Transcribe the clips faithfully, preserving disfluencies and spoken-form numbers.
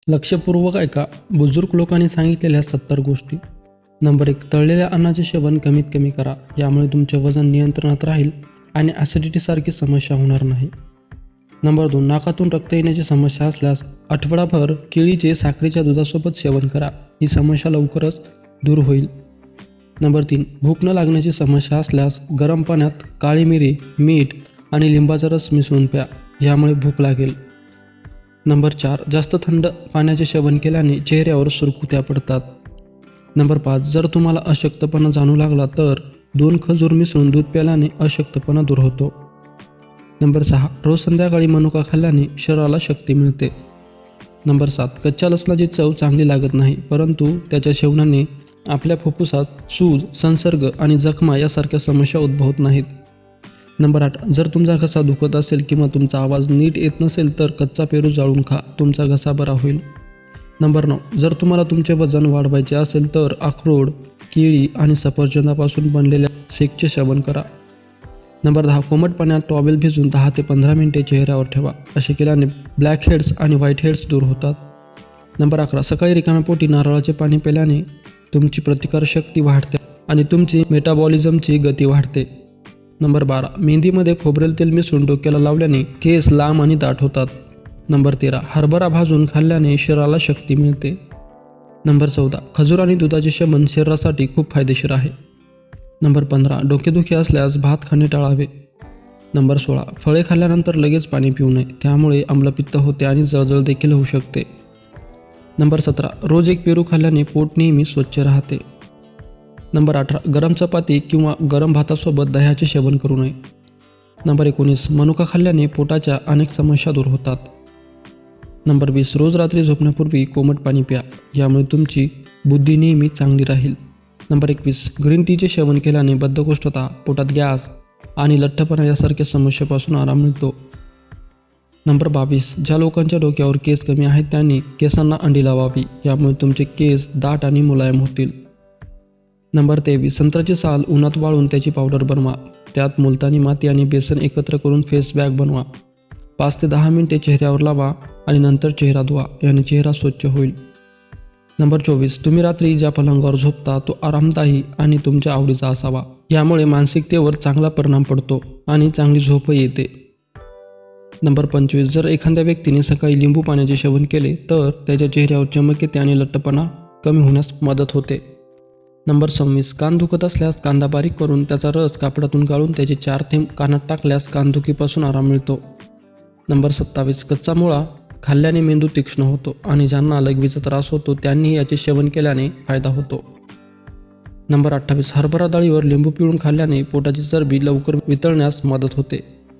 लक्षपूर्वक ऐका. बुजुर्ग लोकांनी सांगितलेल्या सत्तर गोष्टी. नंबर एक, तळलेल्या अन्नाचे सेवन कमीत कमी करा. यामुळे तुमचे वजन नियंत्रणात राहील आणि ॲसिडिटीसारखी समस्या होणार नाही. नंबर दोन, नाकातून रक्त येण्याची समस्या असल्यास आठवडाभर केळीचे साखरेच्या दुधासोबत सेवन करा. ही समस्या लवकरच दूर होईल. नंबर तीन, भूक न लागण्याची समस्या असल्यास गरम पाण्यात काळी मिरी, मीठ आणि लिंबाचा रस मिसळून प्या. यामुळे भूक लागेल. नंबर चार, जास्त थंड पाण्याचे सेवन केल्याने चेहऱ्यावर सुरकुत्या पडतात. नंबर पाच, जर तुम्हाला अशक्तपणा जाणवू लागला तर दोन खजूर मिसळून दूध प्यायल्याने अशक्तपणा दूर होतो. नंबर सहा, रोज संध्याकाळी मनुका खाल्ल्याने शरीराला शक्ती मिळते. नंबर सात, कच्च्या लसणाची चव चांगली लागत नाही, परंतु त्याच्या सेवनाने आपल्या फुफ्फुसात सूज, संसर्ग आणि जखमा यासारख्या समस्या उद्भवत नाहीत. नंबर आठ, जर तुमचा घसा दुखत असेल किंवा तुमचा आवाज नीट येत नसेल तर कच्चा पेरू जाळून खा. तुमचा घसा बरा होईल. नंबर नऊ, जर तुम्हाला तुमचे वजन वाढवायचे असेल तर अक्रोड, केळी आणि सफरचंदापासून बनलेल्या शेकचे सेवन करा. नंबर दहा, कोमट पाण्यात टॉवेल भिजवून दहा ते पंधरा मिनिटे चेहऱ्यावर ठेवा. असे केल्याने ब्लॅक हेड्स आणि व्हाईट हेड्स दूर होतात. नंबर अकरा, सकाळी रिकाम्या पोटी नारळाचे पाणी प्यायल्याने तुमची प्रतिकारशक्ती वाढते आणि तुमची मेटाबॉलिझमची गती वाढते. नंबर बारा, मेहंदीमध्ये खोबरेल तेल मिसळून डोक्याला लावल्याने केस लांब आणि दाट होतात. नंबर तेरा, हरभरा भाजून खाल्ल्याने शरीराला शक्ती मिळते. नंबर चौदा, खजूर आणि दुधाचे सेवन शरीरासाठी खूप फायदेशीर आहे. नंबर पंधरा, डोकेदुखी असल्यास भात खाणे टाळावे. नंबर सोळा, फळे खाल्ल्यानंतर लगेच पाणी पिऊ नये, त्यामुळे आम्लपित्त होते आणि जळजळ देखील होऊ शकते. नंबर सतरा, रोज एक पेरू खाल्ल्याने पोट नेहमी स्वच्छ राहते. नंबर अठरा, गरम चपाती किंवा गरम भातासोबत दह्याचे सेवन करू नये. नंबर एकोणीस, मनुका खाल्ल्याने पोटाच्या अनेक समस्या दूर होतात. नंबर वीस, रोज रात्री झोपण्यापूर्वी कोमट पाणी प्या. यामुळे तुमची बुद्धी नेहमी चांगली राहील. नंबर एकवीस, ग्रीन टीचे सेवन केल्याने बद्धकोष्ठता, पोटात गॅस आणि लठ्ठपणा यासारख्या समस्येपासून आराम मिळतो. नंबर बावीस, ज्या लोकांच्या डोक्यावर केस कमी आहेत त्यांनी केसांना अंडी लावावी. यामुळे तुमचे केस दाट आणि मुलायम होतील. नंबर तेवीस, संत्र्याची साल उन्हात वाळून त्याची पावडर बनवा. त्यात मुलतानी माती आणि बेसन एकत्र करून फेस पॅक बनवा. पाच ते दहा मिनिटे चेहऱ्यावर लावा आणि नंतर चेहरा धुवा. याने चेहरा स्वच्छ होईल. नंबर चोवीस, तुम्ही रात्री ज्या पलंगावर झोपता तो आरामदायी आणि तुमच्या आवडीचा असावा. यामुळे मानसिकतेवर चांगला परिणाम पडतो आणि चांगली झोपही येते. नंबर पंचवीस, जर एखाद्या व्यक्तीने सकाळी लिंबू पाण्याचे सेवन केले तर त्याच्या चेहऱ्यावर चमक येते आणि लठ्ठपणा कमी होण्यास मदत होते. नंबर सव्वीस, कान दुखत असल्यास कांदा बारीक करून त्याचा रस कापडातून गाळून त्याचे चार थेंब कानात टाकल्यास कानदुखीपासून आराम मिळतो. नंबर सत्तावीस, कच्चा मुळा खाल्ल्याने मेंदू तीक्ष्ण होतो आणि ज्यांना लघवीचा त्रास होतो त्यांनी याचे सेवन केल्याने फायदा होतो. नंबर अठ्ठावीस, हरभरा डाळीवर लिंबू पिळून खाल्ल्याने पोटाची चरबी लवकर वितळण्यास मदत होते.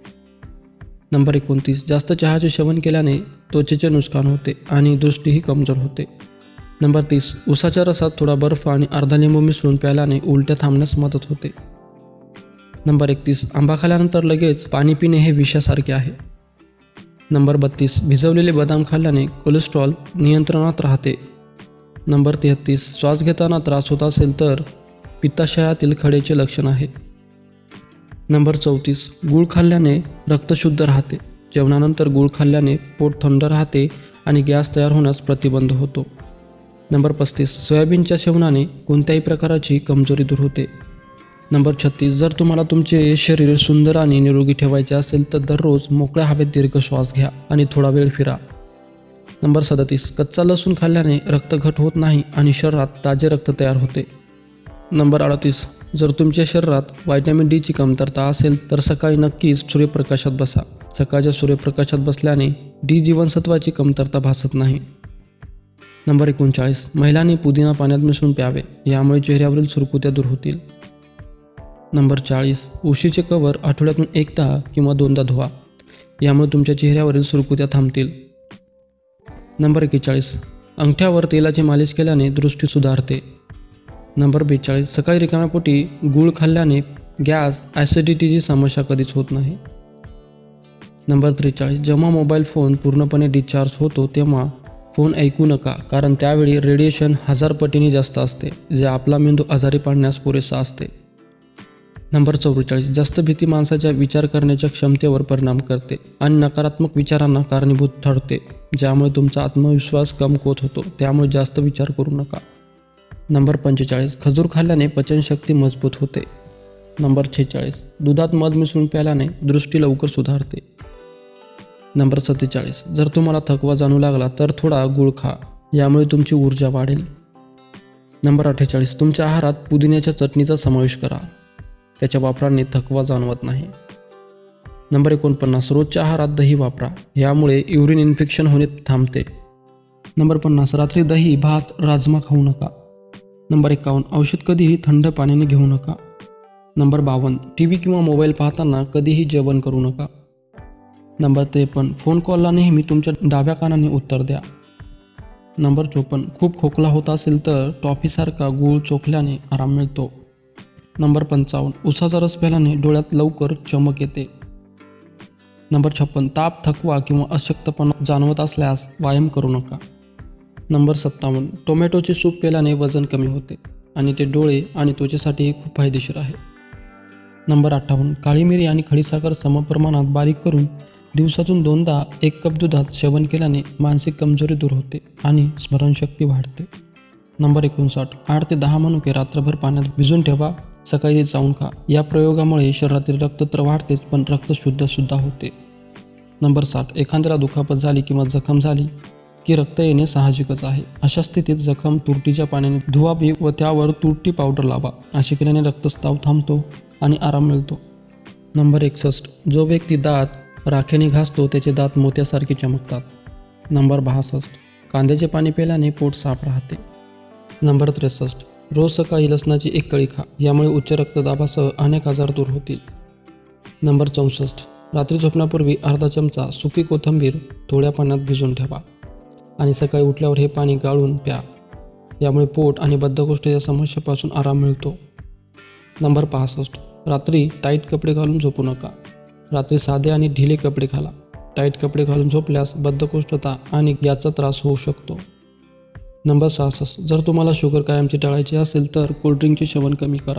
नंबर एकोणतीस, जास्त चहाचे सेवन केल्याने त्वचेचे नुकसान होते आणि दृष्टीही कमजोर होते. नंबर तीस, उसाच्या रसात थोडा बर्फ आणि अर्धा लिंबू मिसळून प्यायल्याने उलट्या थांबण्यास मदत होते. नंबर एकतीस, आंबा खाल्यानंतर लगेच पाणी पिणे हे विषासारखे आहे. नंबर बत्तीस, भिजवलेले बदाम खाल्ल्याने कोलेस्ट्रॉल नियंत्रणात राहते. नंबर तेहतीस, श्वास घेताना त्रास होत असेल तर पित्ताशयातील खडेचे लक्षण आहे. नंबर चौतीस, गूळ खाल्ल्याने रक्त शुद्ध राहते. जेवणानंतर गूळ खाल्ल्याने पोट थंड राहते आणि गॅस तयार होण्यास प्रतिबंध होतो. नंबर पस्तीस, सोयाबीनच्या सेवनाने कोणत्याही प्रकारची कमजोरी दूर होते. नंबर छत्तीस, जर तुम्हाला तुमचे शरीर सुंदर आणि निरोगी ठेवायचे असेल तर दररोज मोकळ्या हवेत दीर्घ श्वास घ्या आणि थोडा वेळ फिरा. नंबर सदतीस, कच्चा लसूण खाल्ल्याने रक्त घट होत नाही आणि शरीरात ताजे रक्त तयार होते. नंबर अडतीस, जर तुमच्या शरीरात व्हिटॅमिन डीची कमतरता असेल तर सकाळी नक्कीच सूर्यप्रकाशात बसा. सकाळच्या सूर्यप्रकाशात बसल्याने डी जीवनसत्वाची कमतरता भासत नाही. नंबर एकोणचाळीस, महिलांनी पुदिना पाण्यात मिसळून प्यावे. यामुळे चेहऱ्यावरील सुरकुत्या दूर होतील. नंबर चाळीस, उशीचे कवर आठवड्यातून एकदा किंवा दोनदा धुवा. यामुळे तुमच्या चेहऱ्यावरील सुरकुत्या थांबतील. नंबर एक्केचाळीस, अंगठ्यावर तेलाची मालिश केल्याने दृष्टी सुधारते. नंबर बेचाळीस, सकाळी रिकाम्या पोटी गूळ खाल्ल्याने गॅस, ॲसिडिटीची समस्या कधीच होत नाही. नंबर त्रेचाळीस, जेव्हा मोबाईल फोन पूर्णपणे डिस्चार्ज होतो तेव्हा फोन ऐकू नका, कारण त्यावेळी रेडिएशन हजार पटीने जास्त असते, जे आपला मेंदू आजारी पाडण्यास पुरेसा असते. नंबर चौवेचाळीस जास्त भीती माणसाच्या विचार करण्याच्या क्षमतेवर परिणाम करते आणि नकारात्मक विचारांना कारणीभूत ठरते, ज्यामुळे तुमचा आत्मविश्वास कमकुवत होतो. त्यामुळे जास्त विचार करू नका. नंबर पंचेचाळीस खजूर खाल्ल्याने पचनशक्ती मजबूत होते. नंबर छेचाळीस दुधात मध मिसळून प्यायल्याने दृष्टी लवकर सुधारते. नंबर सत्तेचाळीस जर तुम्हाला थकवा जाणू लागला तर थोडा गूळ खा, यामुळे तुमची ऊर्जा वाढेल. नंबर अठ्ठेचाळीस तुमच्या आहारात पुदिन्याच्या चटणीचा समावेश करा, त्याच्या वापराने थकवा जाणवत नाही. नंबर एकोणपन्नास रोजच्या आहारात दही वापरा, यामुळे युरिन इन्फेक्शन होणे थांबते. नंबर पन्नास रात्री दही, भात, राजमा खाऊ नका. नंबर एकावन्न औषध कधीही थंड पाण्याने घेऊ नका. नंबर बावन्न टी व्ही किंवा मोबाईल पाहताना कधीही जेवण करू नका. नंबर त्रेपन्न फोन कॉलला नेहमी तुमच्या डाव्या कानाने उत्तर द्या. नंबर चोपन्न खूप खोकला होत असेल तर टॉफीसारखा गूळ चोखल्याने आराम मिळतो. नंबर पंचावन्न उसाचा रस प्यायल्याने डोळ्यात लवकर चमक येते. नंबर छप्पन्न ताप, थकवा किंवा अशक्तपणा जाणवत असल्यास व्यायाम करू नका. नंबर सत्तावन्न टोमॅटोचे सूप प्यायल्याने वजन कमी होते आणि ते डोळे आणि त्वचेसाठीही खूप फायदेशीर आहे. नंबर अठ्ठावन्न काळी मिरी आणि खडीसाखर समप्रमाणात बारीक करून दिवसातून दोनदा एक कप दुधात सेवन केल्याने मानसिक कमजोरी दूर होते आणि स्मरणशक्ती वाढते. नंबर एकोणसाठ आठ ते दहा मनुके रात्रभर पाण्यात भिजून ठेवा, सकाळी ते चावून खा. या प्रयोगामुळे शरीरातील रक्त तर वाढतेच, पण रक्त शुद्धसुद्धा होते. नंबर साठ एखाद्याला दुखापत झाली किंवा जखम झाली की रक्त येणे साहजिकच आहे. अशा स्थितीत जखम तुरटीच्या पाण्याने धुवावी व त्यावर तुरटी पावडर लावा. असे केल्याने रक्तस्राव थांबतो आणि आराम मिळतो. नंबर एकसष्ट जो व्यक्ती दात राखेने घासतो त्याचे दात मोत्यासारखे चमकतात. नंबर बासष्ट कांद्याचे पाणी प्यायल्याने पोट साफ राहते. नंबर त्रेसष्ट रोज सकाळी लसणाची एक कळी खा, यामुळे उच्च रक्तदाबासह अनेक आजार दूर होतील. नंबर चौसष्ट रात्री झोपण्यापूर्वी अर्धा चमचा सुकी कोथिंबीर थोड्या पाण्यात भिजवून ठेवा आणि सकाळी उठल्यावर हे पाणी गाळून प्या. यामुळे पोट आणि बद्धकोष्ठाच्या समस्येपासून आराम मिळतो. नंबर पासष्ट रात्री टाईट कपडे घालून झोपू नका. रात्री साधे आणि ढिले कपडे घाला. टाईट कपडे घालून झोपल्यास बद्धकोष्ठता आणि गॅसचा त्रास होऊ शकतो. नंबर सहासष्ट जर तुम्हाला शुगर कायमची टाळायची असेल तर कोल्ड्रिंकचे सेवन कमी करा.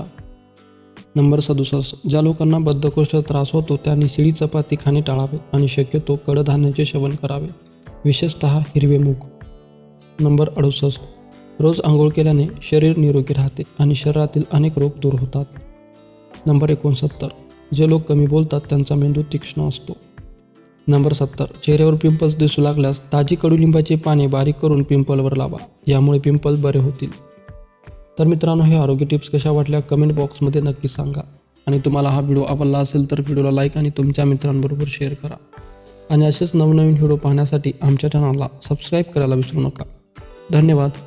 नंबर सदुसष्ट ज्या लोकांना बद्धकोष्ठाचा त्रास होतो त्यांनी शिळी चपाती खाणे टाळावे आणि शक्यतो कडधान्याचे सेवन करावे, विशेषतः हिरवे मूग. नंबर अडुसष्ट रोज आंघोळ केल्याने शरीर निरोगी राहते आणि शरीरातील अनेक रोग दूर होतात. नंबर एकोणसत्तर जे लोक कमी बोलतात त्यांचा मेंदू तीक्ष्ण असतो. नंबर सत्तर चेहऱ्यावर पिंपल्स दिसू लागल्यास ताजी कडुलिंबाची पाने बारीक करून पिंपलवर लावा, यामुळे पिंपल्स बरे होतील. तर मित्रांनो, हे आरोग्य टिप्स कशा वाटल्या कमेंट बॉक्समध्ये नक्की सांगा. आणि तुम्हाला हा व्हिडिओ आवडला असेल तर व्हिडिओला लाईक आणि तुमच्या मित्रांबरोबर शेअर करा. आणि असेच नवनवीन व्हिडिओ पाहण्यासाठी आमच्या चॅनलला सबस्क्राईब करायला विसरू नका. धन्यवाद.